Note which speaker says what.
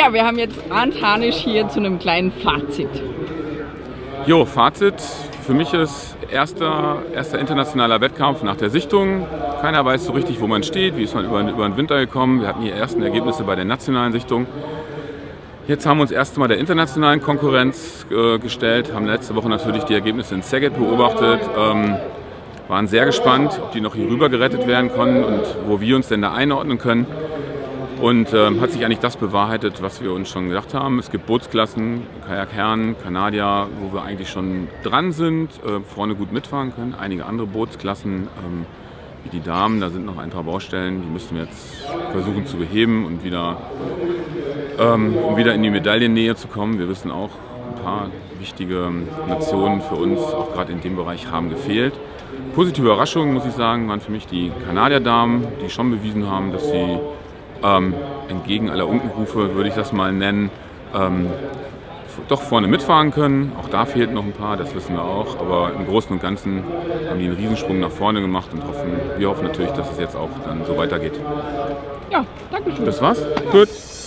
Speaker 1: Ja, wir haben jetzt Arndt Harnisch hier zu einem kleinen Fazit.
Speaker 2: Jo, Fazit. Für mich ist erster internationaler Wettkampf nach der Sichtung. Keiner weiß so richtig, wo man steht, wie ist man über den Winter gekommen. Wir hatten die ersten Ergebnisse bei der nationalen Sichtung. Jetzt haben wir uns erst mal der internationalen Konkurrenz gestellt, haben letzte Woche natürlich die Ergebnisse in Szeged beobachtet, waren sehr gespannt, ob die noch hier rüber gerettet werden können und wo wir uns denn da einordnen können. Und hat sich eigentlich das bewahrheitet, was wir uns schon gedacht haben. Es gibt Bootsklassen, Kajak Herren, Kanadier, wo wir eigentlich schon dran sind, vorne gut mitfahren können. Einige andere Bootsklassen, wie die Damen, da sind noch ein paar Baustellen, die müssen wir jetzt versuchen zu beheben und wieder, um wieder in die Medaillennähe zu kommen. Wir wissen auch, ein paar wichtige Nationen für uns, auch gerade in dem Bereich, haben gefehlt. Positive Überraschungen, muss ich sagen, waren für mich die Kanadier-Damen, die schon bewiesen haben, dass sie entgegen aller Unkenrufe, würde ich das mal nennen, doch vorne mitfahren können. Auch da fehlten noch ein paar, das wissen wir auch. Aber im Großen und Ganzen haben die einen Riesensprung nach vorne gemacht und wir hoffen natürlich, dass es jetzt auch dann so weitergeht.
Speaker 1: Ja, danke schön.
Speaker 2: Das war's? Gut.